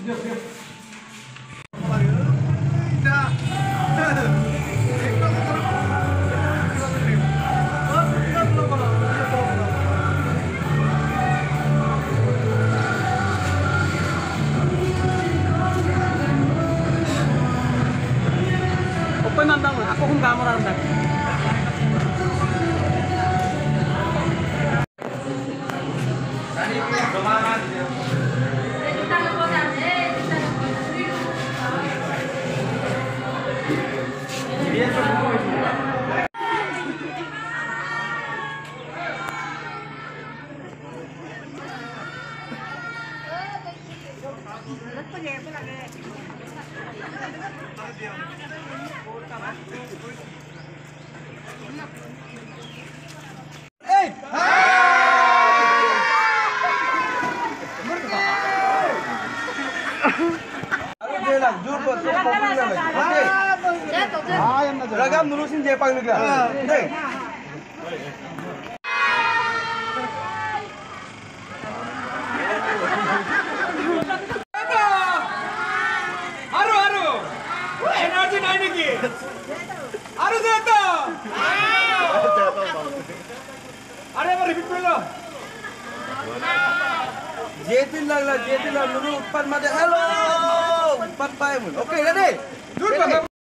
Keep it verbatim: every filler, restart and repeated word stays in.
Open man dong, aku kung kamera ndak. Hey! Ayo lang, jur buat tuh populer lagi. Oke. Ragam nurusin Jepang negara. Oke. Haru haru. Energi naik lagi. Haru jatuh. अरे मैं repeat कर लो जेती लगला जेती लगला Nuru उत्पन्न मध्य hello उत्पन्न पाए मुझे ओके रेडी